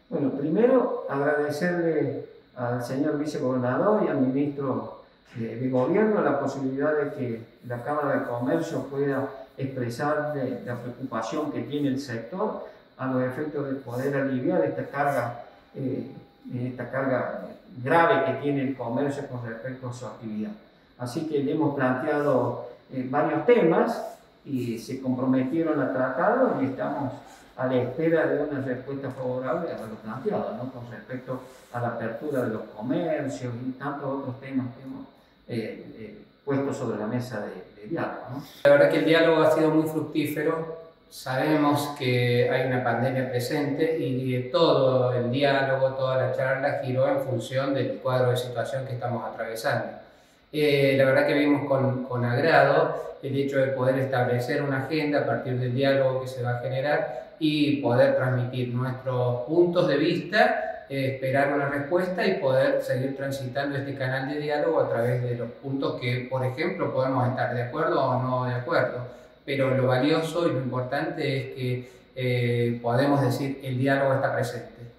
Bueno, primero agradecerle al señor vicegobernador y al ministro de Gobierno la posibilidad de que la Cámara de Comercio pueda expresar la preocupación que tiene el sector a los efectos de poder aliviar eh, esta carga grave que tiene el comercio con respecto a su actividad. Así que le hemos planteado varios temas y se comprometieron a tratarlos y estamos a la espera de una respuesta favorable a lo planteado, ¿no? Con respecto a la apertura de los comercios y tantos otros temas que hemos puesto sobre la mesa de diálogo, ¿no? La verdad que el diálogo ha sido muy fructífero. Sabemos que hay una pandemia presente y todo el diálogo, toda la charla giró en función del cuadro de situación que estamos atravesando. La verdad que vimos con agrado el hecho de poder establecer una agenda a partir del diálogo que se va a generar y poder transmitir nuestros puntos de vista, esperar una respuesta y poder seguir transitando este canal de diálogo a través de los puntos que, por ejemplo, podemos estar de acuerdo o no de acuerdo. Pero lo valioso y lo importante es que podemos decir el diálogo está presente.